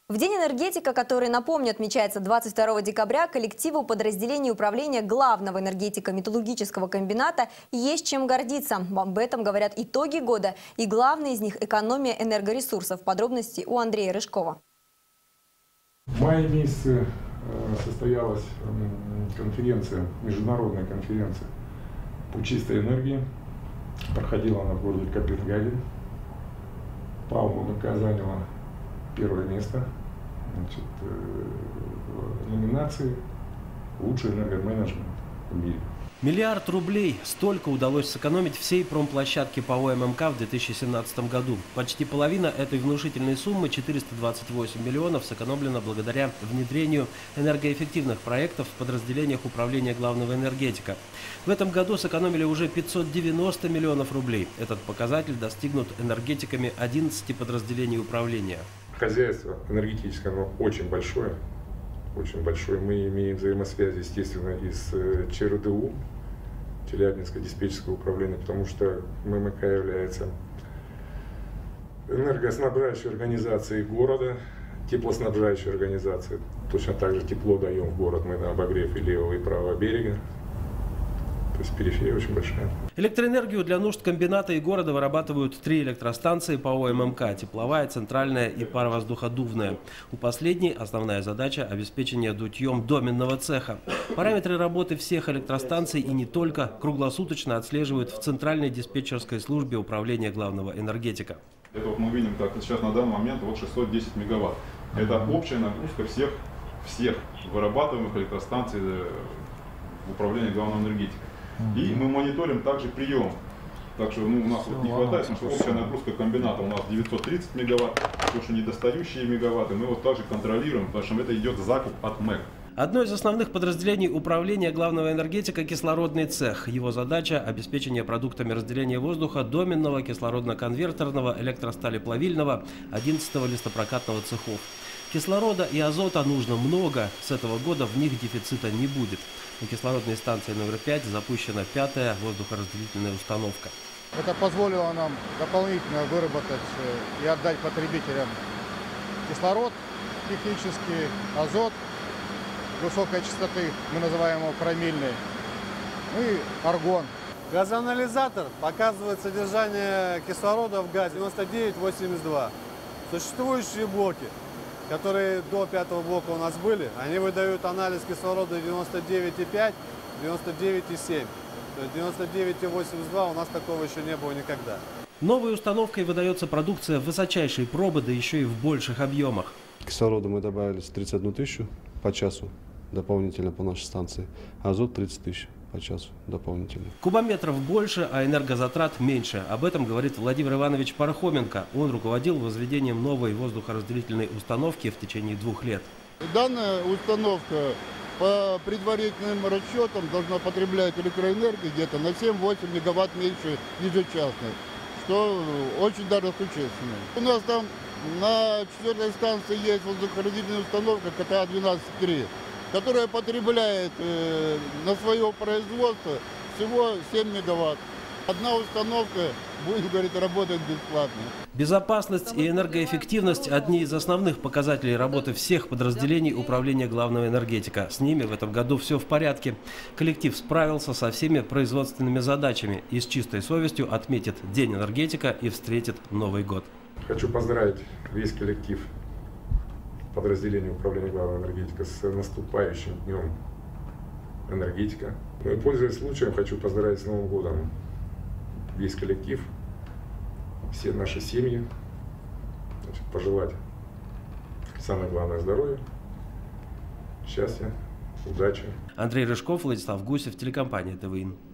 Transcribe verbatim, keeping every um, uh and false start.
В День энергетика, который, напомню, отмечается двадцать второго декабря, коллективу подразделений управления главного энергетико-металлургического комбината есть чем гордиться. Об этом говорят итоги года, и главный из них – экономия энергоресурсов. Подробности у Андрея Рыжкова. В мае месяце состоялась конференция, международная конференция по чистой энергии. Проходила она в городе Копенгаген. ПАО МК заняла первое место, значит, в номинации «Лучший энергоменеджмент в мире». Миллиард рублей – столько удалось сэкономить всей промплощадке ПАО ММК в две тысячи семнадцатом году. Почти половина этой внушительной суммы, четыреста двадцать восемь миллионов, сэкономлена благодаря внедрению энергоэффективных проектов в подразделениях управления главного энергетика. В этом году сэкономили уже пятьсот девяносто миллионов рублей. Этот показатель достигнут энергетиками одиннадцати подразделений управления. Хозяйство энергетическое, оно очень большое. Очень большой. Мы имеем взаимосвязи, естественно, и с ЧРДУ, Челябинское диспетчерское управление, потому что ММК является энергоснабжающей организацией города, теплоснабжающей организацией. Точно так же тепло даем в город мы на обогрев и левого, и правого берега. То есть периферия очень большая. Электроэнергию для нужд комбината и города вырабатывают три электростанции ПАО ММК – тепловая, центральная и паровоздуходувная. У последней основная задача – обеспечение дутьем доменного цеха. Параметры работы всех электростанций и не только круглосуточно отслеживают в центральной диспетчерской службе управления главного энергетика. Это вот мы видим, как сейчас на данный момент вот шестьсот десять мегаватт. Это общая нагрузка всех, всех вырабатываемых электростанций в управлении главного энергетика. И мы мониторим также прием. Так что ну, у нас вот не хватает, потому что общая нагрузка комбината у нас девятьсот тридцать мегаватт, потому что недостающие мегаватты мы вот также контролируем, потому что это идет закуп от МЭК. Одно из основных подразделений управления главного энергетика – кислородный цех. Его задача – обеспечение продуктами разделения воздуха доменного, кислородно-конвертерного, электросталеплавильного, одиннадцатого листопрокатного цехов. Кислорода и азота нужно много, с этого года в них дефицита не будет. На кислородной станции номер пять запущена пятая воздухоразделительная установка. Это позволило нам дополнительно выработать и отдать потребителям кислород технический, азот высокой частоты, мы называем его промилльный, и аргон. Газоанализатор показывает содержание кислорода в газе девяносто девять восемьдесят два. Существующие блоки, которые до пятого блока у нас были, они выдают анализ кислорода девяносто девять и пять, девяносто девять и семь. То есть девяносто девять и восемьдесят два у нас такого еще не было никогда. Новой установкой выдается продукция высочайшей пробы, да еще и в больших объемах. Кислорода мы добавили тридцать одну тысячу по часу дополнительно по нашей станции, азот тридцать тысяч по часу дополнительно. Кубометров больше, а энергозатрат меньше. Об этом говорит Владимир Иванович Пархоменко. Он руководил возведением новой воздухоразделительной установки в течение двух лет. Данная установка по предварительным расчетам должна потреблять электроэнергии где-то на семь-восемь мегаватт меньше ежечасно, что очень даже существенно. У нас там на четвертой станции есть воздухоразделительная установка КТА двенадцать три, которая потребляет э, на свое производство всего семь мегаватт. Одна установка, будем говорить, работает бесплатно. Безопасность и энергоэффективность – одни из основных показателей работы всех подразделений управления главного энергетика. С ними в этом году все в порядке. Коллектив справился со всеми производственными задачами и с чистой совестью отметит День энергетика и встретит Новый год. Хочу поздравить весь коллектив подразделения управления главного энергетика с наступающим днем энергетика. Ну и, пользуясь случаем, хочу поздравить с Новым годом весь коллектив, все наши семьи, значит, пожелать самое главное здоровья, счастья, удачи. Андрей Рыжков, Владислав Гусев, телекомпания ТВИН.